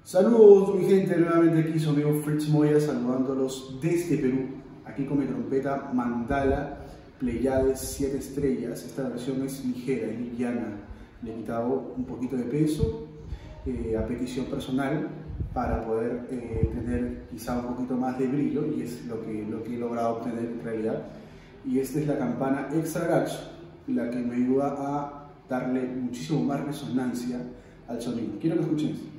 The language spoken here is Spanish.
Saludos mi gente, nuevamente aquí su amigo Fritz Moya saludándolos desde Perú, aquí con mi trompeta Mandala Pleiades 7 estrellas. Esta versión es ligera y liviana, le he quitado un poquito de peso a petición personal para poder tener quizá un poquito más de brillo, y es lo que he logrado obtener en realidad. Y esta es la campana Extra Gacho, la que me ayuda a darle muchísimo más resonancia al sonido. Quiero que escuchen esto.